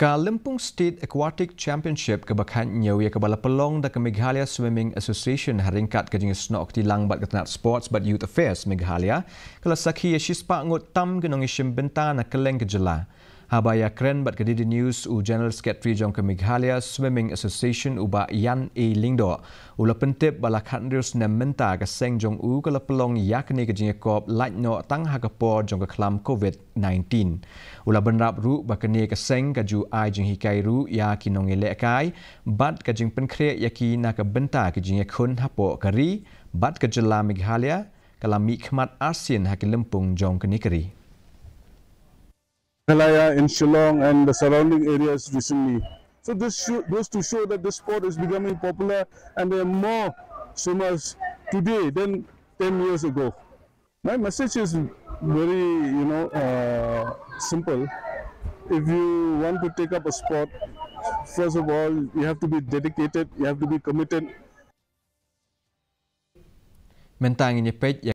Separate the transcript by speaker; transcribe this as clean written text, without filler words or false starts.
Speaker 1: Ka Lympung State Aquatic Championship kebakan nyaw ya kebala pelong da ke Meghalaya Swimming Association haringkat ke jenis snok di langbat ketenat sports but youth affairs Meghalaya kala sakhi ya shispa ngot tam genong isim benta na keleng ke jela. Habaya keren bat ke di news u General Secretary jong ke Meghalaya Swimming Association uba Yan A Lingdo. Ula pentip bala khandrius nem menta ke seng jong u kala pelong yakni ke jenis kop light no tang hakapor jong ke kelam COVID-19. Ula benrap ru bakani ke seng ke ju ai jing hikai ru ya kinong elek kai bat ke jing penkre yaki na ke benta ke jing khun hapo kari bat ke jela Meghalaya kala mikmat ASEAN hak Lympung jong ke nikeri.
Speaker 2: Meghalaya in Shillong and the surrounding areas recently. So this goes to show that the sport is becoming popular and there are more swimmers today than 10 years ago. My message is very, simple. If you want to take up a sport, first of all, you have to be dedicated, you have to be committed.
Speaker 1: Mentang ini pej